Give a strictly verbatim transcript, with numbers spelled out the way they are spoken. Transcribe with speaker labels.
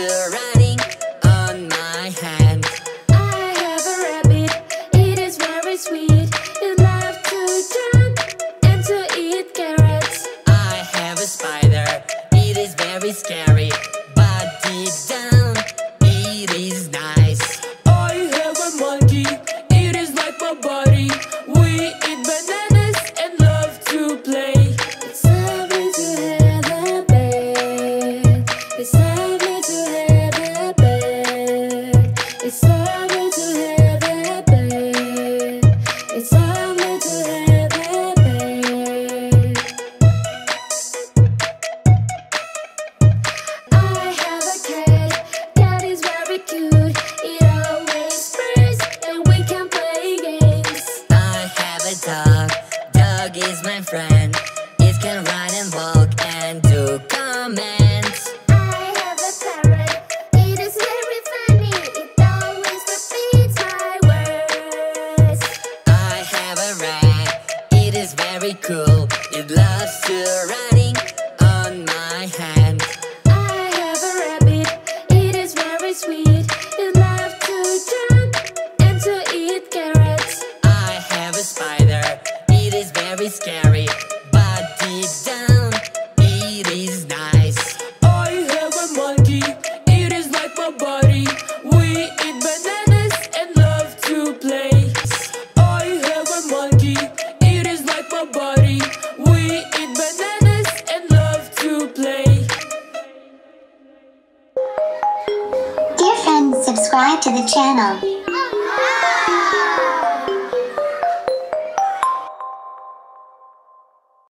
Speaker 1: running on my hand.
Speaker 2: I have a rabbit, it is very sweet. It loves to jump and to eat carrots.
Speaker 1: I have a spider, it is very scary, but deep down it is nice.
Speaker 3: I have a monkey, it is like my body. We eat bananas and love to play.
Speaker 2: It's lovely to have a bed. It's lovely to have a bed. It's lovely to have a bed. It's lovely to have a bed. I have a cat. Cat is very cute. It always purrs and we can play games.
Speaker 1: I have a dog, dog is my friend. It can run and walk and do commands.
Speaker 2: I have a parrot. It is very funny. It always repeats my words.
Speaker 1: I have a rat, it is very cool. It loves to running on my hand.
Speaker 2: I have a rabbit. It is very sweet. It loves to jump and to eat carrots.
Speaker 1: I have a spider, it is very scary, but deep down it is nice.
Speaker 3: I have a monkey, it is like my body. We eat bananas and love to play. I have a monkey, it is like my body. We eat bananas and love to play.
Speaker 4: Dear friends, subscribe to the channel.